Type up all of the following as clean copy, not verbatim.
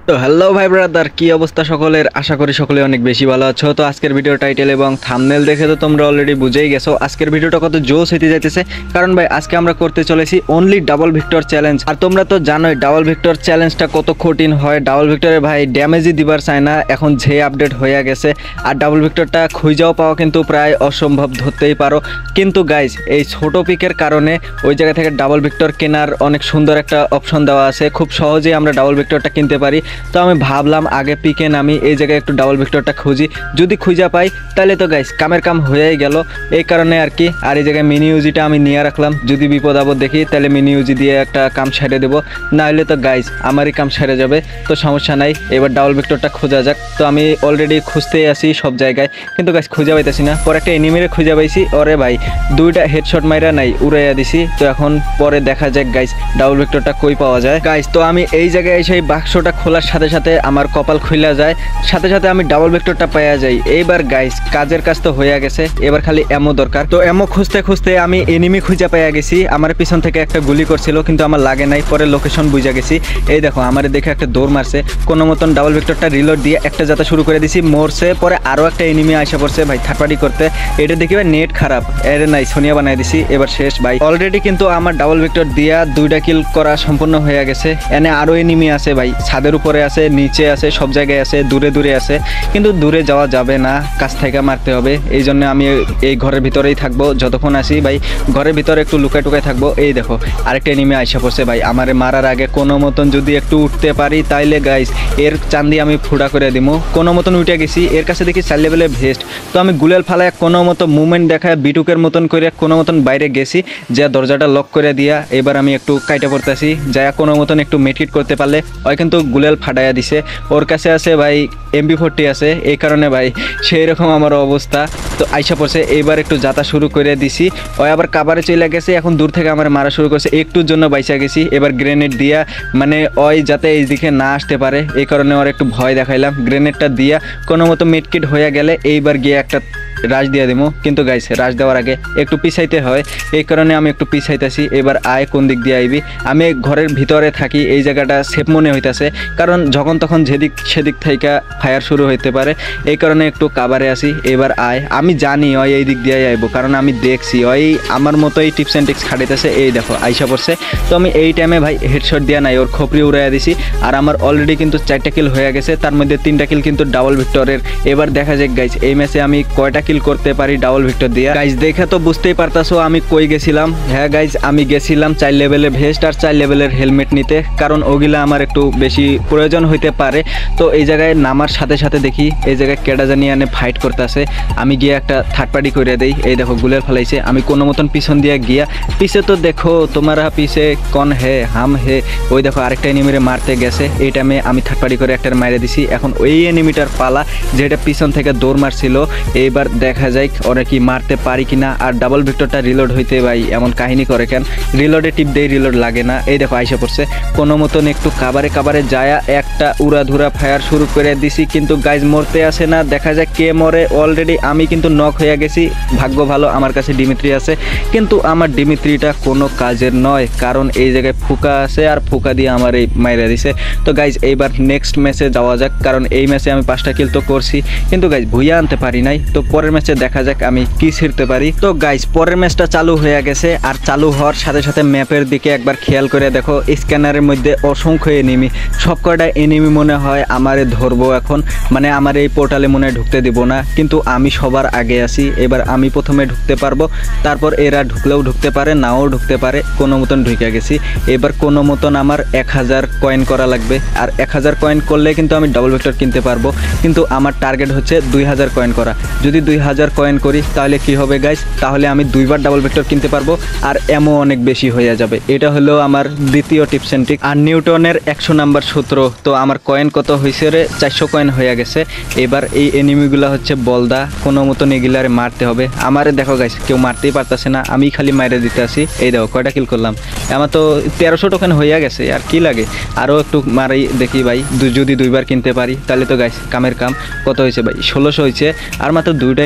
তো হ্যালো ভাই ব্রাদার, কি অবস্থা সকলের? আশা করি সকলে অনেক বেশি ভালো আছো। তো আজকের ভিডিও টাইটেল এবং থাম্বনেল দেখে তো তোমরা অলরেডি বুঝেই গেছো আজকের ভিডিওটা কত জোস হইতে যাইতেছে। কারণ ভাই আজকে আমরা করতে চলেছি অনলি ডাবল ভিক্টর চ্যালেঞ্জ। আর তোমরা তো জানোই ডাবল ভিক্টর চ্যালেঞ্জটা কত কঠিন হয়। ডাবল ভিক্টরে ভাই ড্যামেজই দিবার চায় না, এখন যে আপডেট হয়ে গেছে। আর ডাবল ভিক্টরটা খুঁজাও পাওয়া কিন্তু প্রায় অসম্ভব, ধরতেই পারো। কিন্তু গাইজ এই ছোট পিকের কারণে ওই জায়গা থেকে ডাবল ভিক্টর কেনার অনেক সুন্দর একটা অপশন দেওয়া আছে, খুব সহজেই আমরা ডাবল ভিক্টরটা কিনতে পারি। তো আমি ভাবলাম আগে পিকে নামি, এই জায়গায় একটু ডাবল ভিক্টরটা খুঁজি, যদি খুঁজা পাই তাহলে তো গাইস কামের কাম হয়েই গেল। এই কারণে আর কি। আর এই জায়গায় মিনি ইউজিটা আমি নিয়ে রাখলাম, যদি বিপদ আপদ দেখি তাহলে মিনি ইউজি দিয়ে একটা কাম সেরে দেবো, না হলে তো গাইস আমারই কাম সেরে যাবে। তো সমস্যা নাই, এবার ডাবল ভিক্টরটা খোঁজা যাক। তো আমি অলরেডি খুঁজতেই আসি সব জায়গায়, কিন্তু গাইস খুঁজে পাইতেছি না। পরে একটা এনিমিরে খুঁজে পাইছি, ওরে ভাই দুইটা হেডশট মাইরা নাই উড়াইয়া দিছি। তো এখন পরে দেখা যাক গাইস ডাবল ভিক্টরটা কই পাওয়া যায়। গাইস তো আমি এই জায়গায় এসে বাক্সটা খোলার সাথে সাথে আমার কপাল খুইলা যায়, সাথে সাথে আমি ডাবল ভেক্টরটা পাইয়া যাই। এইবার গাইস কাজের কাজ তো হইয়া গেছে, এবার খালি এমো দরকার। তো এমো খুঁজতে খুঁজতে আমি এনিমি খুঁজে পাইয়া গেছি। আমার পিছন থেকে একটা গুলি করছিল কিন্তু আমার লাগে নাই, পরে লোকেশন বুঝা গেছি। এই দেখো আমার দেখে একটা দৌড় মারছে, কোনো মতন ডাবল ভেক্টরটা রিলোড দিয়ে একটা যাত্রা শুরু করে দিছি, মরছে। পরে আরও একটা এনিমি আইসা পড়ছে ভাই থার্ড পার্টি করতে। এটা দেখি ভাই নেট খারাপ, এর নাই সোনিয়া বানাই দিছি। এবার শেষ ভাই, অলরেডি কিন্তু আমার ডাবল ভেক্টর দিয়া দুইটা কিল করা সম্পূর্ণ হয়ে গেছে। এনে আরও এনিমি আছে ভাই, ছাদের উপরে আছে, নিচে আছে, সব জায়গায় আছে, দূরে দূরে আছে। কিন্তু দূরে যাওয়া যাবে না, কাছ থেকে মারতে হবে। এই জন্য আমি এই ঘরের ভিতরেই থাকবো যতক্ষণ আসি ভাই, ঘরের ভিতরে একটু লুকায় টুকায় থাকবো। এই দেখো আরেকটা এনিমি আইসা পড়ছে ভাই, আমারে মারার আগে কোনো মতন যদি একটু উঠতে পারি তাইলে গাইস এর চান্দি আমি ফুড়া করে দিব। কোনো মতন উঠে গেছি, এর কাছে দেখি 4 লেভেলের ভেস্ট। তো আমি গুলেল ফালায় কোনো মতো মুভমেন্ট দেখায় বিটুকের মতন করে কোনো মতন বাইরে গেছি, যা দরজাটা লক করে দিয়া এবার আমি একটু কাইটা পড়তেছি, যা কোনো মতন একটু মেটকিট করতে পারলে ওই কিন্তু গুলেল ফাটাইয়া দিছে। ওর কাছে আছে ভাই MP40 আছে, এই কারণে ভাই সেই রকম আমার অবস্থা। তো আইসা পড়ছে, এবার একটু যাতা শুরু করে দিছি। ওই আবার কাবারে চলে গেছে, এখন দূর থেকে আমার মারা শুরু করছে, একটুর জন্য বাইসা গেছি। এবার গ্রেনেড দিয়া মানে ওই যাতে এই দিকে না আসতে পারে এই কারণে ওর একটু ভয় দেখাইলাম। গ্রেনেডটা দিয়া কোনো মতো মিটকিট হয়ে গেলে এইবার গিয়ে একটা রাশ দিয়ে দেবো। কিন্তু গাইস রাশ দেওয়ার আগে একটু পিছাইতে হয়, এই কারণে আমি একটু পিছাইতেছি। এবার আয় কোন দিক দিয়ে আইবি, আমি ঘরের ভিতরে থাকি, এই জায়গাটা সেফ মনে হইতেছে, কারণ যখন তখন যেদিক সেদিক থেকে ফায়ার শুরু হইতে পারে, এই কারণে একটু কাবারে আসি। এবার আয়, আমি জানি ওই এই দিক দিয়ে আইবো, কারণ আমি দেখছি ওই আমার মতোই টিপস অ্যান্ড ট্রিক্স খাটাইতেছে। এই দেখো আইসা পড়ছে। তো আমি এই টাইমে ভাই হেডশট দিয়া নাই, ওর খপরি উড়াইয়া দিছি। আর আমার অলরেডি কিন্তু 4টা কিল হয়ে গেছে, তার মধ্যে 3টা কিল কিন্তু ডাবল ভিক্টরের। এবার দেখা যাক গাইস এই ম্যাচে আমি কয়টা কিল করতে পারি ডাবল ভিক্টর দিয়া। গাইজ দেখে তো বুঝতেই পারতাছো আমি কই গেছিলাম। হ্যাঁ গাইজ আমি গেছিলাম 4 লেভেলের ভেস্ট আর 4 লেভেলের হেলমেট নিতে, কারণ ওগুলা আমার একটু বেশি প্রয়োজন হইতে পারে। তো এই জায়গায় নামার সাথে সাথে দেখি এই জায়গায় কেডা জানি আনে ফাইট করতেছে, আমি গিয়ে একটা থার্ড পার্টি করে দেই। এই দেখো গুলের ফেলাইছে, আমি কোনো মতন পিছন দিয়ে গিয়া পিছে তো দেখো তোমারা পিছে কন হে হাম হে। ওই দেখো আরেকটা এনিমিরে মারতে গেছে, এই টাইমে আমি থার্ড পার্টি করে একটা মাইরে দিছি। এখন ওই এনিমিটার পালা যেটা পিছন থেকে দৌড় মারছিল, এইবার দেখা যায় ওরা কি মারতে পারি কিনা। আর ডাবল ভিক্টরটা রিলোড হইতে ভাই এমন কাহিনী করে কেন, রিলোডে টিপ দেই রিলোড লাগে না। এই দেখো আইসা পড়ছে, কোনো মতন একটু কাবারে যায়া একটা উড়াধুরা ফায়ার শুরু করে দিছি, কিন্তু গাইজ মরতে আসে না। দেখা যায় কে মরে, অলরেডি আমি কিন্তু নক হয়ে গেছি। ভাগ্য ভালো আমার কাছে ডিমিত্রি আছে, কিন্তু আমার ডিমিত্রিটা কোনো কাজের নয়, কারণ এই জায়গায় ফুকা আছে আর ফুকা দিয়ে আমার এই মাইরা দিছে। তো গাইজ এইবার নেক্সট ম্যাচে যাওয়া যাক, কারণ এই ম্যাচে আমি 5টা কিল তো করছি, কিন্তু গাইজ ভুইয়া আনতে পারি নাই। তো পরের ম্যাচে দেখা যাক আমি কি ছিড়তে পারি। তো গাইস পরের ম্যাচটা চালু হয়ে গেছে, আর চালু হওয়ার সাথে সাথে ম্যাপের দিকে একবার খেয়াল করে দেখো, স্ক্যানারের মধ্যে অসংখ্য এনিমি, সব কয়টা এনিমি মনে হয় আমারে ধরবো এখন, মানে আমার এই পোর্টালে মনে হয় ঢুকতে দিব না, কিন্তু আমি সবার আগে আছি। এবার আমি প্রথমে ঢুকতে পারবো, তারপর এরা ঢুকলেও ঢুকতে পারে নাও ঢুকতে পারে। কোনো মতন ঢুকে গেছি, এবার কোনো মতন আমার 1000 কয়েন করা লাগবে, আর 1000 কয়েন করলে কিন্তু আমি ডাবল ভেক্টর কিনতে পারবো। কিন্তু আমার টার্গেট হচ্ছে 2000 কয়েন করা। যদি 2000 কয়েন করি তাহলে কি হবে গাইস, তাহলে আমি 2বার ডাবল ভেক্টর কিনতে পারবো, আর এমও অনেক বেশি হয়ে যাবে। এটা হলো আমার দ্বিতীয় টিপস অ্যান্ড ট্রিক। আর নিউটনের 100 নাম্বার সূত্র। তো আমার কয়েন কত হয়েছে রে, 400 কয়েন হয়ে গেছে। এবার এই এনিমিগুলো হচ্ছে বলদা, কোনো মতন এগুলারে মারতে হবে। আমারে দেখো গাইস কেউ মারতেই পারতেছে না, আমি খালি মাইরে দিতে আসি। এই দেখো কয়টা কিল করলাম, আমার তো 1300 টোকেন হয়ে গেছে, আর কি লাগে, আরও একটু মারাই দেখি ভাই। যদি 2বার কিনতে পারি তাহলে তো গাইস কামের কাম। কত হয়েছে ভাই, 1600 হয়েছে, আর মাত্র 2টা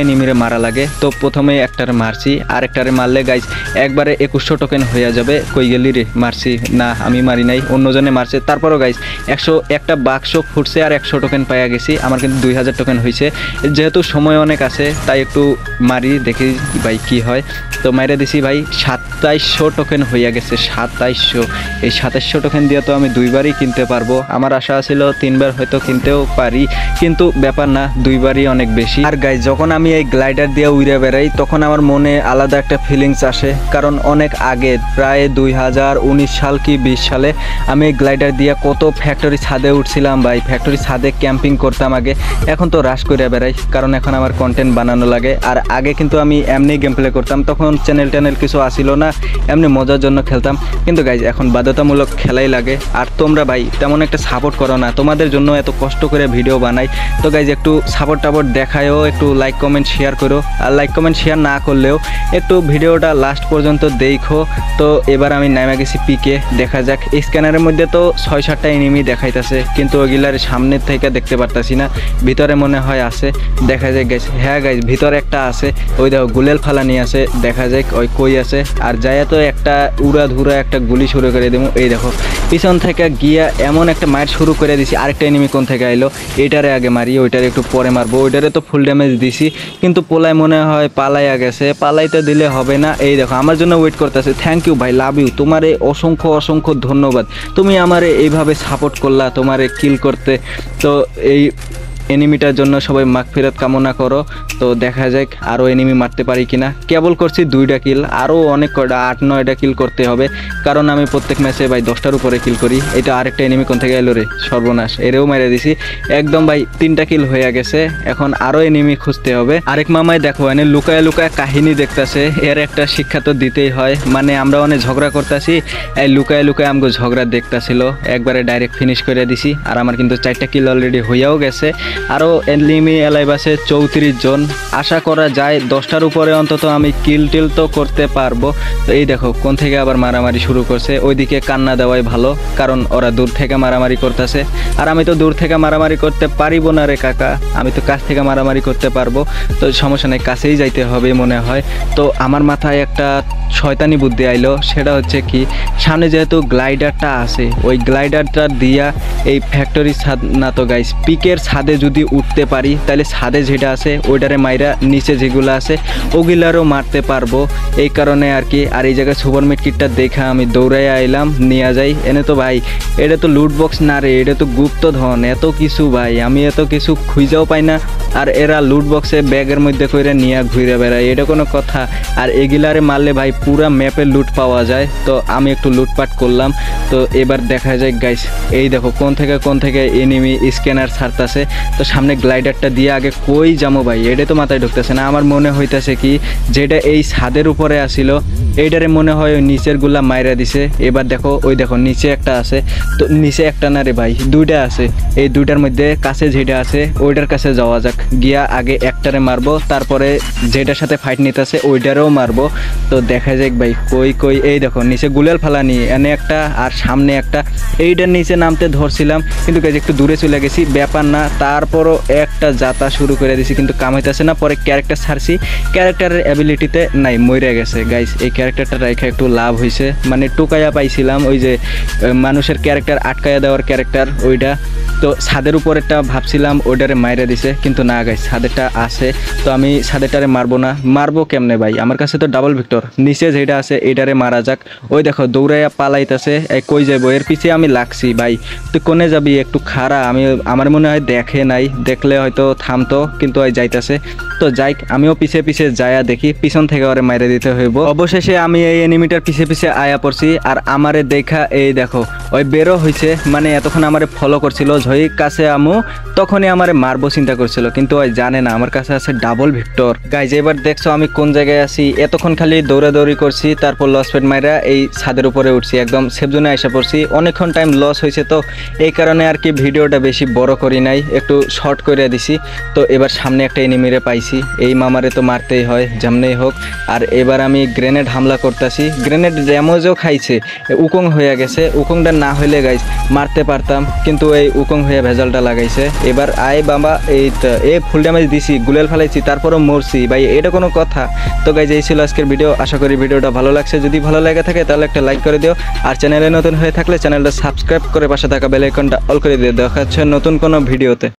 এনিমিরে মারা লাগে। তো প্রথমে একটারে মারছি, আর একটারে মারলে গাইজ একবারে 2100 টোকেন হয়ে যাবে। কই গেলি রে? মারছি না, আমি মারি নাই, অন্যজনে মারছে। তারপরও গাইজ 100 একটা বাক্স ফুটছে আর 100 টোকেন পাইয়া গেছি। আমার কিন্তু 2000 টোকেন হয়েছে। যেহেতু সময় অনেক আছে তাই একটু মারি, দেখি ভাই কি হয়। তো মাইরা দিছি ভাই, 2700 টোকেন হইয়া গেছে। 2700, এই 2700 টোকেন দিয়ে তো আমি 2বারই কিনতে পারবো। আমার আশা ছিল 3বার হয়তো কিনতেও পারি, কিন্তু ব্যাপার না, 2বারই অনেক বেশি। আর গাইজ যখন আমি এই গ্লাইডার দিয়ে উড়ে বেড়াই তখন আমার মনে আলাদা একটা ফিলিংস আসে, কারণ অনেক আগে প্রায় 2019 সাল কি 20 সালে আমি এই গ্লাইডার দিয়ে কত ফ্যাক্টরি ছাদে উঠছিলাম ভাই। ফ্যাক্টরি ছাদে ক্যাম্পিং করতাম আগে, এখন তো রাশ করে বেড়াই কারণ এখন আমার কন্টেন্ট বানানো লাগে। আর আগে কিন্তু আমি এমনি গেম প্লে করতাম, তখন চ্যানেল কিছু আসিল না, এমনি মজার জন্য খেলতাম। কিন্তু গাইজ এখন বাধ্যতামূলক খেলাই লাগে। আর তোমরা ভাই তেমন একটা সাপোর্ট করো না, তোমাদের জন্য এত কষ্ট করে ভিডিও বানাই। তো গাইজ একটু সাপোর্ট দেখায়ও, একটু লাইক কমেন্ট শেয়ার করো। আর লাইক কমেন্ট শেয়ার না করলেও একটু ভিডিওটা লাস্ট পর্যন্ত দেখো। তো এবার আমি নামে গেছি পিকে, দেখা যাক। স্ক্যানারের মধ্যে তো 6-7টা এনিমি দেখাইতেছে, কিন্তু ওগুলার সামনের থেকে দেখতে পারতাছি না, ভিতরে মনে হয় আছে। দেখা যায় গাইজ, হ্যাঁ গাইজ ভিতরে একটা আছে, ওই দেখো গুলেল ফালানি আছে, দেখা যায় ওই কই আছে। আর যায় তো একটা উড়া ধুরা একটা গুলি শুরু করে দেবো। এই দেখো পিছন থেকে গিয়া এমন একটা মার শুরু করে দিছি। আরেকটা এনিমি কোন থেকে আইলো, এইটারে আগে মারি, ওইটারে একটু পরে মারবো। ওইটারে তো ফুল ড্যামেজ দিছি, কিন্তু পোলায় মনে হয় পালাইয়া গেছে। পালাইতে দিলে হবে না। এই দেখো আমার জন্য ওয়েট করতেছে। থ্যাংক ইউ ভাই, লাভ ইউ, তোমারে অসংখ্য অসংখ্য ধন্যবাদ। তুমি আমারে এইভাবে সাপোর্ট করলা, তোমারে কিল করতে। তো এই এনিমিটার জন্য সবাই মাগফিরাত কামনা করো। তো দেখা যাক আরও এনিমি মারতে পারি কিনা। কেবল করছি 2টা কিল, আরও অনেক কয়টা 8-9টা কিল করতে হবে, কারণ আমি প্রত্যেক ম্যাচে ভাই 10টার উপরে কিল করি। এটা আরেকটা এনিমি কোন থেকে এলো রে? সর্বনাশ, এরেও মেরে দিছি একদম ভাই। 3টা কিল হয়ে গেছে, এখন আরও এনিমি খুঁজতে হবে। আরেক মামাই দেখো এনে লুকায় লুকায় কাহিনী দেখতেছে, এর একটা শিক্ষা তো দিতেই হয়। মানে আমরা অনেক ঝগড়া করতেছি, এই লুকায় লুকায় আমাকে ঝগড়া দেখতেছিল, একবারে ডাইরেক্ট ফিনিশ করে দিছি। আর আমার কিন্তু 4টা কিল অলরেডি হইয়াও গেছে। আরও এনিমি এলাইভ আছে 34 জন। আশা করা যায় 10টার উপরে অন্তত আমি কিল টিল তো করতে পারবো। তো এই দেখো কোন থেকে আবার মারামারি শুরু করছে। ওইদিকে কান্না দেওয়াই ভালো, কারণ ওরা দূর থেকে মারামারি করতেছে। আর আমি তো দূর থেকে মারামারি করতে পারিব না রে কাকা, আমি তো কাছ থেকে মারামারি করতে পারবো। তো সমস্যা নেই, কাছেই যাইতে হবে মনে হয়। তো আমার মাথায় একটা শয়তানি বুদ্ধি আইলো, সেটা হচ্ছে কি, সামনে যেহেতু গ্লাইডারটা আছে, ওই গ্লাইডারটা দিয়া এই ফ্যাক্টরি ছাদ না তো গাইস পিকের ছাদে যদি উঠতে পারি, তাহলে ছাদে যেটা আছে ওইটারে মাইরা নিচে যেগুলো আছে ওগুলারও মারতে পারবো। এই কারণে আর কি। আর এই জায়গায় সুপার মিড কিটটা দেখা আমি দৌড়াই আইলাম, নিয়ে যাই। এনে তো ভাই এটা তো লুট বক্স না রে, এটা তো গুপ্তধন। এত কিছু ভাই, আমি এত কিছু খুঁজেও পাই না, আর এরা লুট বক্সে ব্যাগের মধ্যে করে নিয়ে ঘুরে বেড়ায়, এটা কোনো কথা? আর এগুলারে মারলে ভাই পুরা ম্যাপে লুট পাওয়া যায়। তো আমি একটু লুটপাট করলাম। তো এবার দেখা যায় গাইস, এই দেখো কোন থেকে এনিমি স্ক্যানার ছাড়তেছে। তো সামনে গ্লাইডারটা দিয়ে আগে কই যাবো ভাই, এটা তো মাথায় ঢুকতেছে না। আমার মনে হইতেছে কি, যেটা এই ছাদের উপরে আসিল এইটারে মনে হয় ওই নিচের গুলা মাইরা দিছে। এবার দেখো ওই দেখো নিচে একটা আছে। তো নিচে একটা না রে ভাই, 2টা আছে। এই 2টার মধ্যে কাছে যেটা আছে ওইটার কাছে যাওয়া যাক, গিয়া আগে একটারে মারবো, তারপরে যেটার সাথে ফাইট নিতেছে ওইটারেও মারবো। তো দেখা যাক ভাই কই। এই দেখো নিচে গুলাল ফালানি, এনে একটা আর সামনে একটা। এইটার নিচে নামতে ধরছিলাম, কিন্তু গাইজ একটু দূরে চলে গেছি, ব্যাপার না। তারপরও একটা যাতা শুরু করে দিছি, কিন্তু কামাইতেছে না। পরে ক্যারেক্টার ছাড়ছি, ক্যারেক্টারের অ্যাবিলিটিতে নাই, মরে গেছে গাইজ। এই ক্যারেক্টারটা রেখে একটু লাভ হয়েছে, মানে টুকাইয়া পাইছিলাম, ওই যে মানুষের ক্যারেক্টার আটকাইয়া দেওয়ার ক্যারেক্টার ওইটা। তো ছাদের উপরেরটা ভাবছিলাম ওইটারে মাইরা দিছে, কিন্তু না গাইজ ছাদেরটা আছে। তো আমি ছাদেরটারে মারবো কেমনে ভাই? আমার কাছে তো ডাবল ভিক্টর, নিচে যেটা আছে এইটারে মারা যাক। ওই দেখো দৌড়াইয়া পালাইতেছে, কই যাবো? এর পিছিয়ে আমি লাগছি ভাই। তুই কোনে যাবি? একটু খাড়া। আমার মনে হয় দেখে নাই, দেখলে হয়তো থামতো, কিন্তু ওই যাইতেছে। তো যাইক, আমিও পিছে যায়া দেখি, পিছন থেকে ওরে মাইরে দিতে হইব। অবশেষে আমি এই এনিমিটার পিছে আয়া পড়ছি। আর আমারে দেখা এই দেখো ওই বেরো হয়েছে, মানে এতক্ষণ আমারে ফলো করছিল। ঝই কাছে আমু তখনই আমারে মারবো চিন্তা করছিল, কিন্তু ওই জানে না আমার কাছে আছে ডাবল ভিক্টর। গাইজ এবার দেখছো আমি কোন জায়গায় আছি। এতক্ষণ খালি দৌড়াদৌড়ি করছি, তারপর লস পেট মাইরা এই ছাদের উপরে উঠছি, একদম সেফ জোনে এসে পড়ছি। অনেকক্ষণ টাইম লস হয়েছে, তো এই কারণে আর কি ভিডিওটা বেশি বড় করি নাই, একটু শর্ট করে দিছি। তো এবার সামনে একটা এনিমিরে পাইছি, এই মামারে তো মারতেই হয় যেমনেই হোক। আর এবার আমি গ্রেনেড হামলা করতেছি, গ্রেনেড ড্যামেজও খাইছে, উকং হয়ে গেছে। উকংটা না হইলে গাইজ মারতে পারতাম, কিন্তু এই উকং হয়ে ভেজালটা লাগাইছে। এবার আয় বাবা, এই তো ফুল ড্যামেজ দিছি, গুলেল ফেলাইছি, তারপরও মরছি ভাই, এটা কোনো কথা? তো গাইজ এই ছিল আজকের ভিডিও, আশা করি ভিডিওটা ভালো লাগছে। যদি ভালো লাগে থাকে তাহলে একটা লাইক করে দিও, আর চ্যানেলে নতুন হয়ে থাকলে চ্যানেলটা সাবস্ক্রাইব করে পাশে থাকা বেল আইকনটা অল করে দিও। দেখা হচ্ছে নতুন কোনো ভিডিওতে।